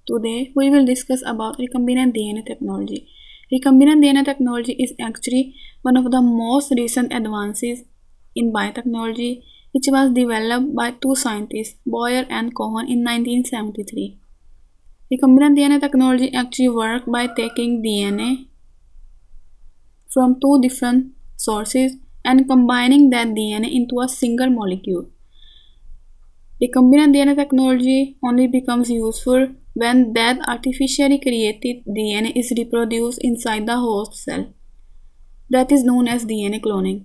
Today we will discuss about recombinant DNA technology. Recombinant DNA technology is actually one of the most recent advances in biotechnology, which was developed by two scientists, Boyer and Cohen, in 1973. Recombinant DNA technology actually works by taking DNA from two different sources and combining that DNA into a single molecule. Recombinant DNA technology only becomes useful when that artificially created DNA is reproduced inside the host cell. That is known as DNA cloning.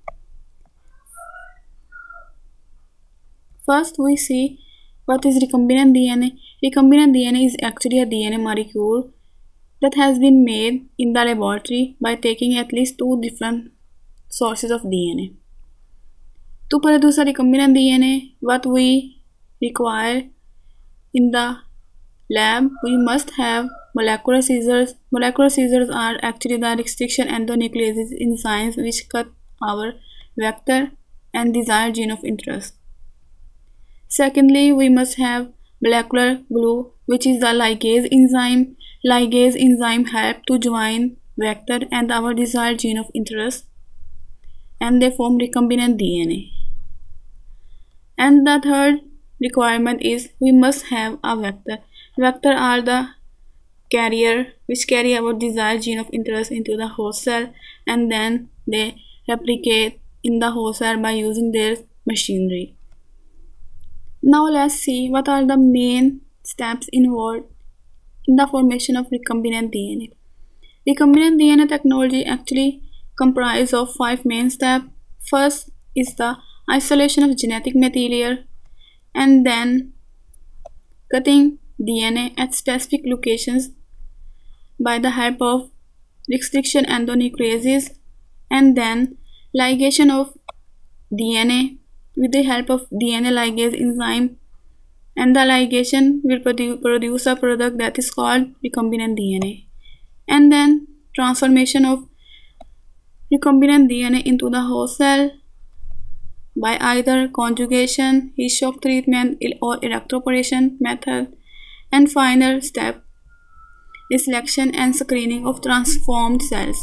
First, we see what is recombinant DNA. Recombinant DNA is actually a DNA molecule that has been made in the laboratory by taking at least two different sources of DNA. To produce a recombinant DNA, what we require in the lab, we must have molecular scissors. Molecular scissors are actually the restriction endonuclease enzymes which cut our vector and desired gene of interest. Secondly, we must have molecular glue, which is the ligase enzyme. Ligase enzyme help to join vector and our desired gene of interest, and they form recombinant DNA. And the third requirement is we must have a vector. Vector are the carrier which carry our desired gene of interest into the host cell, and then they replicate in the host cell by using their machinery. Now let's see what are the main steps involved in the formation of recombinant DNA. Recombinant DNA technology actually comprises of 5 main steps. First is the isolation of genetic material, and then cutting DNA at specific locations by the help of restriction endonucleases, and then ligation of DNA with the help of DNA ligase enzyme, and the ligation will produce a product that is called recombinant DNA. And then transformation of recombinant DNA into the host cell by either conjugation, heat shock treatment, or electroporation method. And final step is selection and screening of transformed cells.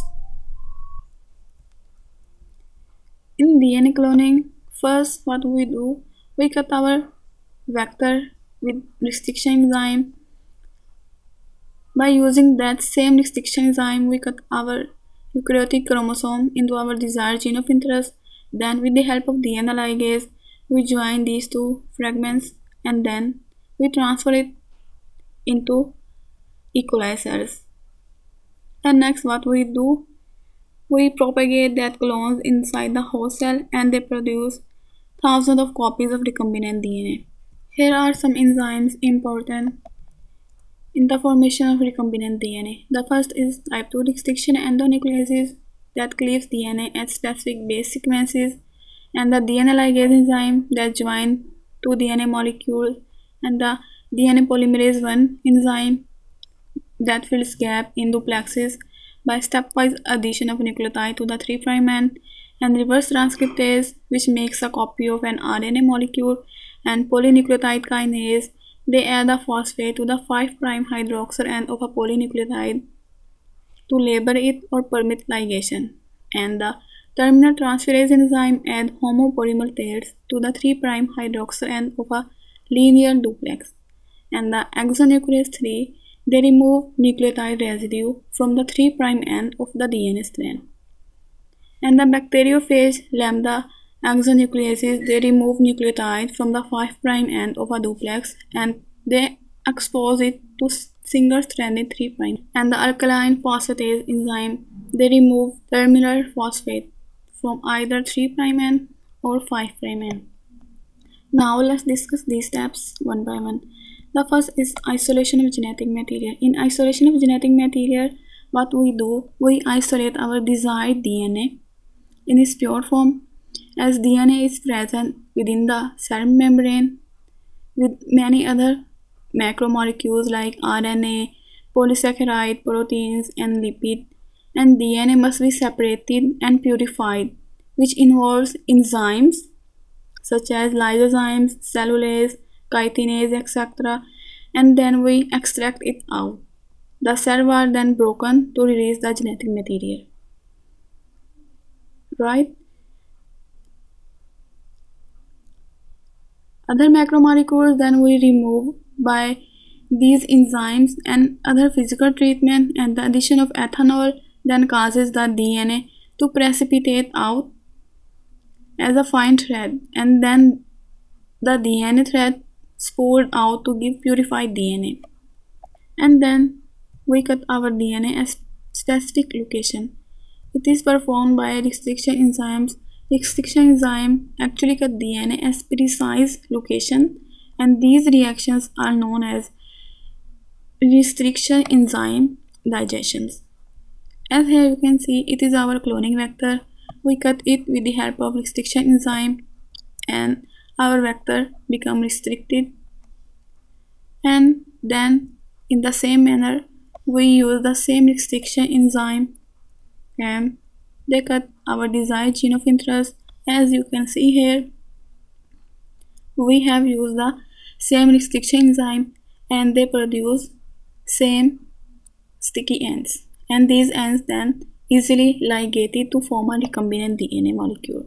In DNA cloning, first what we do, we cut our vector with restriction enzyme. By using that same restriction enzyme, we cut our eukaryotic chromosome into our desired gene of interest. Then with the help of DNA ligase, we join these two fragments, and then we transfer it into E. coli cells. And next what we do, we propagate that clones inside the host cell, and they produce thousands of copies of recombinant DNA. Here are some enzymes important in the formation of recombinant DNA. The first is type 2 restriction endonucleases that cleaves DNA at specific base sequences, and the DNA ligase enzyme that join two DNA molecules, and the DNA polymerase 1 enzyme that fills gap in duplexes by stepwise addition of nucleotide to the 3' end, and reverse transcriptase which makes a copy of an RNA molecule, and polynucleotide kinase, they add a phosphate to the 5' hydroxyl end of a polynucleotide to label it or permit ligation, and the terminal transferase enzyme add homopolymerase to the 3' hydroxyl end of a linear duplex, and the exonuclease 3, they remove nucleotide residue from the 3' end of the DNA strand. And the bacteriophage lambda exonucleases, they remove nucleotide from the 5' end of a duplex, and they expose it to single-stranded 3'. And the alkaline phosphatase enzyme, they remove terminal phosphate from either 3' end or 5' end. Now let's discuss these steps one by one. The first is isolation of genetic material. In isolation of genetic material, what we do, we isolate our desired DNA in its pure form, as DNA is present within the cell membrane with many other macromolecules like RNA, polysaccharide, proteins, and lipid, and DNA must be separated and purified, which involves enzymes such as lysozymes, cellulase, chitinase, etc. and then we extract it out. The cells are then broken to release the genetic material. Right? Other macromolecules then we remove by these enzymes and other physical treatment, and the addition of ethanol then causes the DNA to precipitate out as a fine thread, and then the DNA thread spooled out to give purified DNA. And then we cut our DNA at specific location. It is performed by restriction enzymes. Restriction enzyme actually cut DNA at precise location, and these reactions are known as restriction enzyme digestions. As here you can see, it is our cloning vector. We cut it with the help of restriction enzyme, and our vector become restricted. And then in the same manner, we use the same restriction enzyme and they cut our desired gene of interest. As you can see here, we have used the same restriction enzyme and they produce same sticky ends, and these ends then easily ligated to form a recombinant DNA molecule.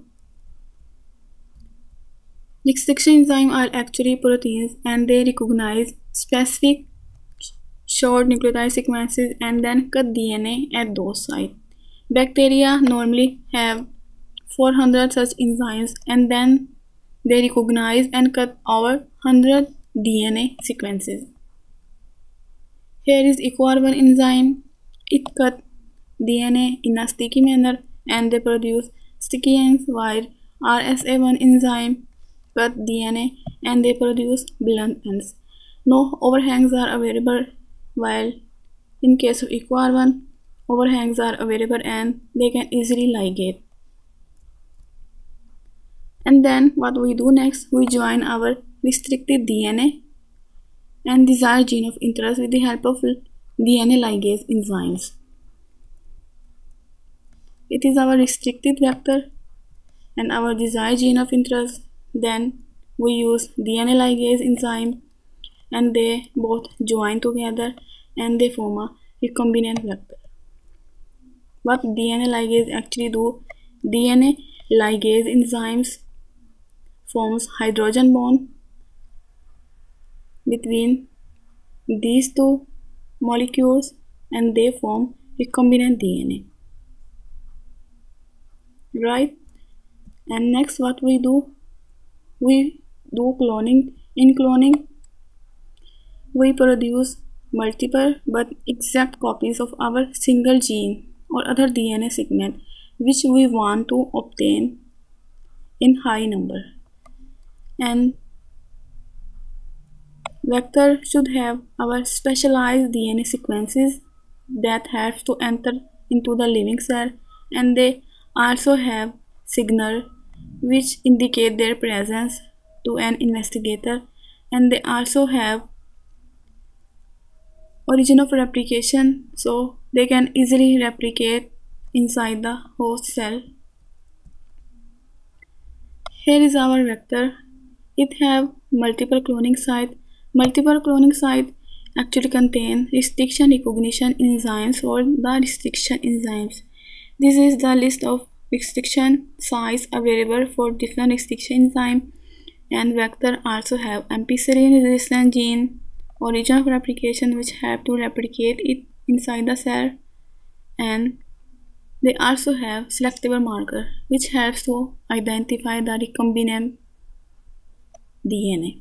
Restriction enzymes are actually proteins and they recognize specific short nucleotide sequences and then cut DNA at those sites. Bacteria normally have 400 such enzymes and then they recognize and cut over 100 DNA sequences. Here is EcoR1 enzyme. It cut DNA in a sticky manner and they produce sticky ends, while RSA1 enzyme cut DNA and they produce blunt ends. No overhangs are available, while in case of EcoR1, overhangs are available and they can easily ligate. And then what we do next, we join our restricted DNA and desired gene of interest with the help of DNA ligase enzymes. It is our restricted vector and our desired gene of interest. Then we use DNA ligase enzyme and they both join together and they form a recombinant vector. What DNA ligase actually do? DNA ligase enzymes forms hydrogen bond between these two molecules and they form recombinant DNA. Right? And next what we do cloning. In cloning, we produce multiple but exact copies of our single gene or other DNA segment which we want to obtain in high number. And vector should have our specialized DNA sequences that have to enter into the living cell, and they also have signal which indicate their presence to an investigator, and they also have origin of replication, so they can easily replicate inside the host cell. Here is our vector. It have multiple cloning sites. Multiple cloning sites actually contain restriction recognition enzymes or the restriction enzymes. This is the list of restriction sites available for different restriction enzyme, and vector also have ampicillin resistant gene, origin of replication which have to replicate it inside the cell, and they also have selectable marker which helps to identify the recombinant DNA.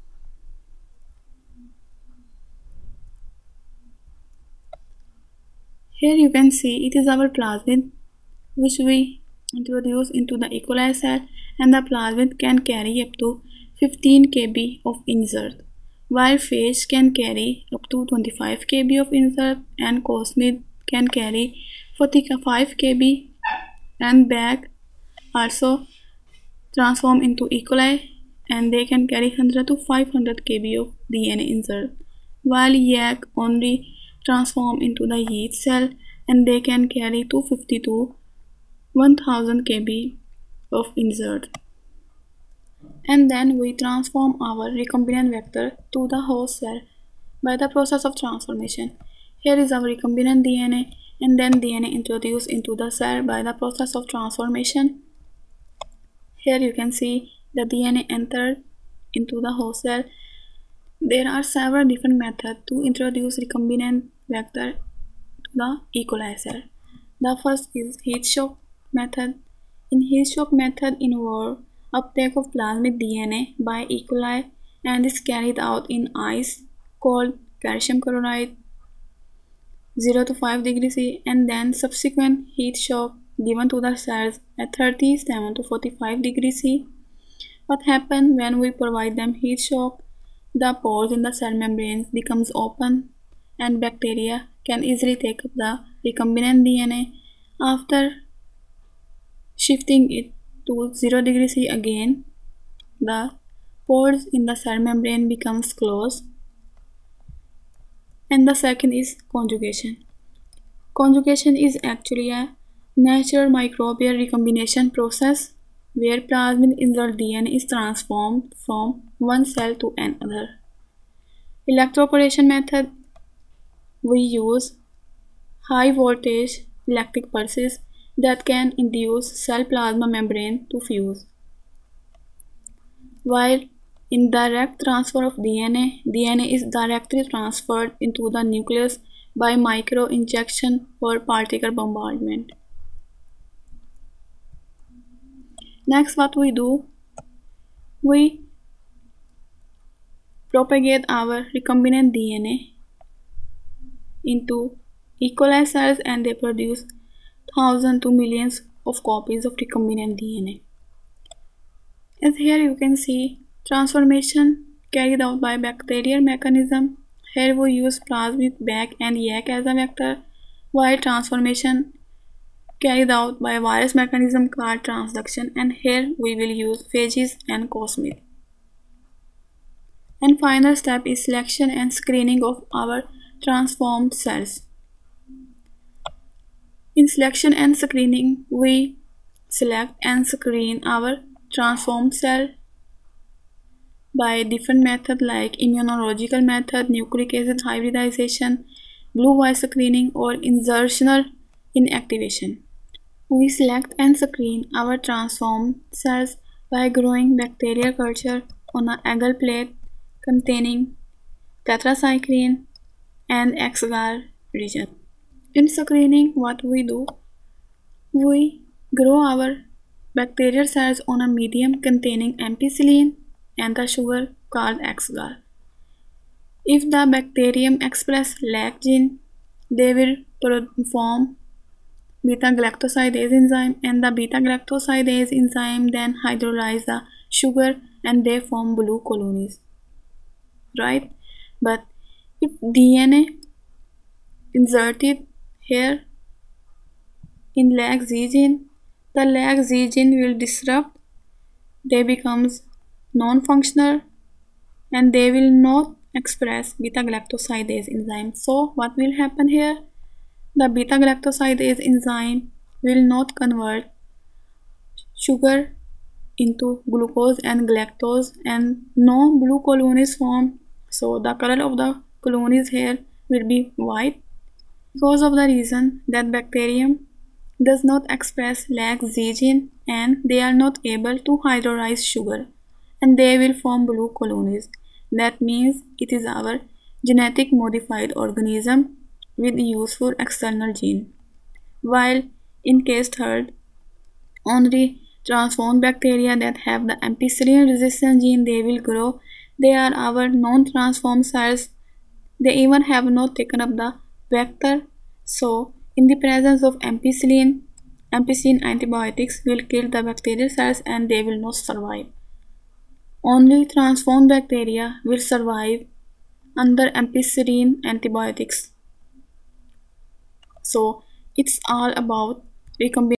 Here you can see it is our plasmid which we introduce into the E. coli cell, and the plasmid can carry up to 15 kb of insert, while phage can carry up to 25 kb of insert and cosmid can carry 45 kb, and bag also transform into E. coli and they can carry 100 to 500 kb of DNA insert, while yak only transform into the yeast cell and they can carry 250 to 1000 kb of insert. And then we transform our recombinant vector to the host cell by the process of transformation. Here is our recombinant DNA and then DNA introduced into the cell by the process of transformation. Here you can see the DNA entered into the host cell. There are several different methods to introduce recombinant vector to the E. coli cell. The first is heat shock method. In heat shock method involve uptake of plasmid DNA by E. coli and is carried out in ice called calcium chloride 0 to 5 degrees C and then subsequent heat shock given to the cells at 37 to 45 degrees C. What happens when we provide them heat shock? The pores in the cell membranes becomes open and bacteria can easily take up the recombinant DNA. After shifting it to 0 degrees C again, the pores in the cell membrane becomes closed. And the second is conjugation. Conjugation is actually a natural microbial recombination process where plasmid insert DNA is transformed from one cell to another. Electroporation method, we use high voltage electric pulses that can induce cell plasma membrane to fuse. While in direct transfer of DNA, DNA is directly transferred into the nucleus by microinjection or particle bombardment. Next, what we do, we propagate our recombinant DNA into E. coli cells and they produce thousands to millions of copies of recombinant DNA. As here you can see, transformation carried out by bacterial mechanism. Here we use plasmid BAC and YAC as a vector, while transformation carried out by virus mechanism called transduction, and here we will use phages and cosmid. And final step is selection and screening of our transformed cells. In selection and screening, we select and screen our transformed cell by different methods like immunological method, nucleic acid hybridization, blue white screening, or insertional inactivation. We select and screen our transformed cells by growing bacterial culture on an agar plate containing tetracycline and agar region. In screening, what we do, we grow our bacterial cells on a medium containing ampicillin and the sugar called agar. If the bacterium express LAC gene, they will form beta-galactosidase enzyme, and the beta-galactosidase enzyme then hydrolyze the sugar and they form blue colonies, right? But if DNA inserted here in LAC Z gene, the LAC Z gene will disrupt, they becomes non-functional and they will not express beta-galactosidase enzyme. So what will happen here? The beta-galactosidase enzyme will not convert sugar into glucose and galactose and no blue colonies form. So the color of the colonies here will be white because of the reason that bacterium does not express LAC Z gene and they are not able to hydrolyze sugar and they will form blue colonies. That means it is our genetic modified organism with useful external gene. While in case third, only transformed bacteria that have the ampicillin resistant gene they will grow. They are our non-transformed cells. They even have not taken up the vector. So in the presence of ampicillin antibiotics will kill the bacterial cells and they will not survive. Only transformed bacteria will survive under ampicillin antibiotics. So it's all about recombination.